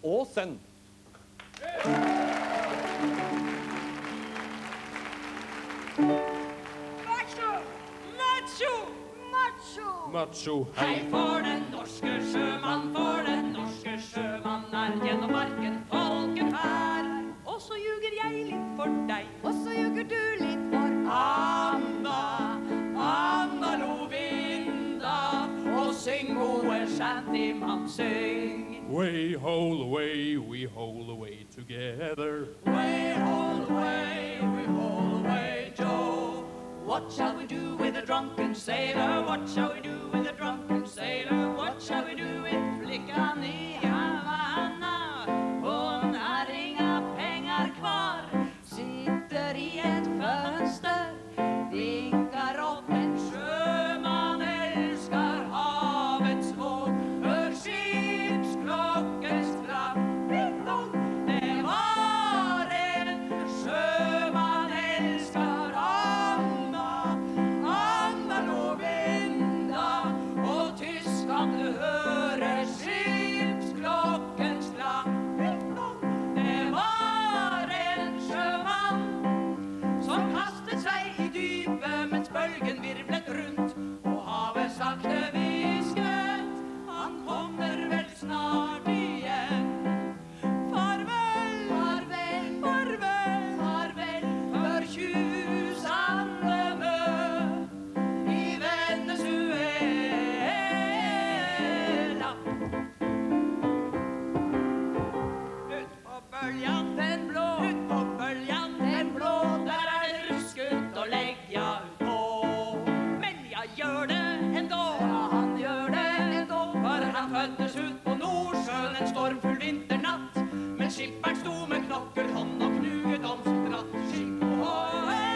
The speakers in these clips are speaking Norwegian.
og Sønn. Macho! Macho! Macho! Macho, Hei for den norske sjømann, for den norske sjømann gjennom marken folket her. Og så ljuger jeg litt for deg, og så ljuger du litt for Anna. Anna Lovinda, og syng gode shantymann, syng. We haul away, we haul away together. We haul away, Joe. What shall we do with a drunken sailor? What shall we do with a drunken sailor? What shall we do with flickan i Havana? Hon har inga pengar kvar, sitter i ett fönster, vinkar upp en sjöman, älskar havets våg, hör skipsklockens klang. Ding dong, det var en sjöman, älskar Anna, Anna Lovinda, och tyst kan du höra skipsklockens klang. Ding dong, det var en sjöman som kastet seg i dypet mens bølgen virvlet rundt, og havet sakte visket, han kommer vel snart igjen. Farvel, farvel, farvel, farvel, for tjusande mø i Venezuela. Ut på bøljan den blå, ut på bøljan den blå, der det rusket og leggja ut på. Men jeg gjør det ändå, ja han gjør det ändå, for han føddes ut på Nordsjøen en stormfull vinternatt, men skipperen sto med knokkelhånd og knuget om sitt ratt. Skip ohoi,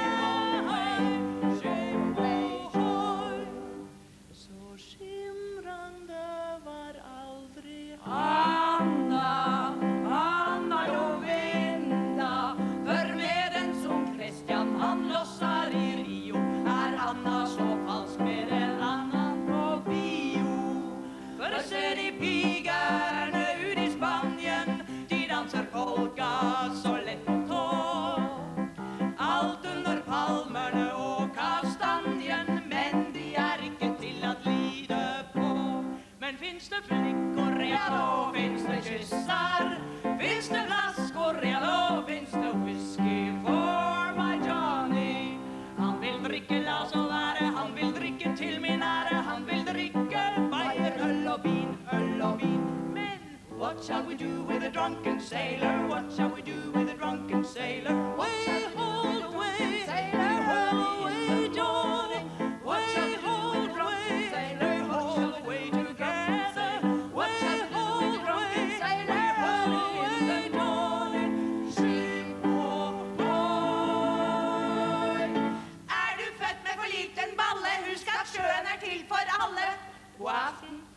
skip ohoi, så skimrande var aldri Anna, Anna Lovinda, för med en som Christian han lossar i Rio, Anna så falsk med en annan på bio. För ser de pigerne ut i Spanien, de danser polka så lett på tå. Alt under palmerne og kastanjen, men de ikke til at lide på. Men finns det flickor, ja då finns det kyssar, finns det flaskor, ja då finns det whisky for my Johnny. Han vill drikke, la så være, han vill drikke til min ære, han vill drikke bayer, øl og vin, øl og vin. Men what shall we do with a drunken sailor? What shall we do with a drunken sailor? Way hold away, sailor, hold away, darling. Way hold away, sailor, hold away together. Way hold away, sailor, hold away, darling. Skip ohoi. Du født med for liten balle, husk at sjøen til for alle. God aften.